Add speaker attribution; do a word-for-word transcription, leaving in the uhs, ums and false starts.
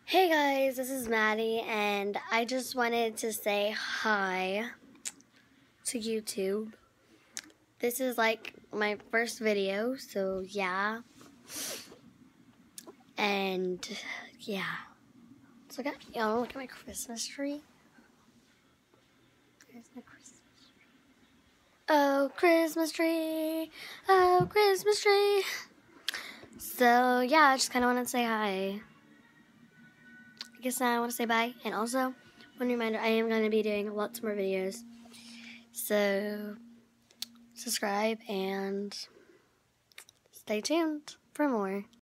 Speaker 1: Hey guys, this is Maddie, and I just wanted to say hi to YouTube. This is like my first video, so yeah. And yeah. So look at, y'all look at my Christmas tree. There's my Christmas tree. Oh, Christmas tree. Oh, Christmas tree. So yeah, I just kind of want to say hi. I guess now I want to say bye. And also, one reminder, I am going to be doing lots more videos. So, subscribe and stay tuned for more.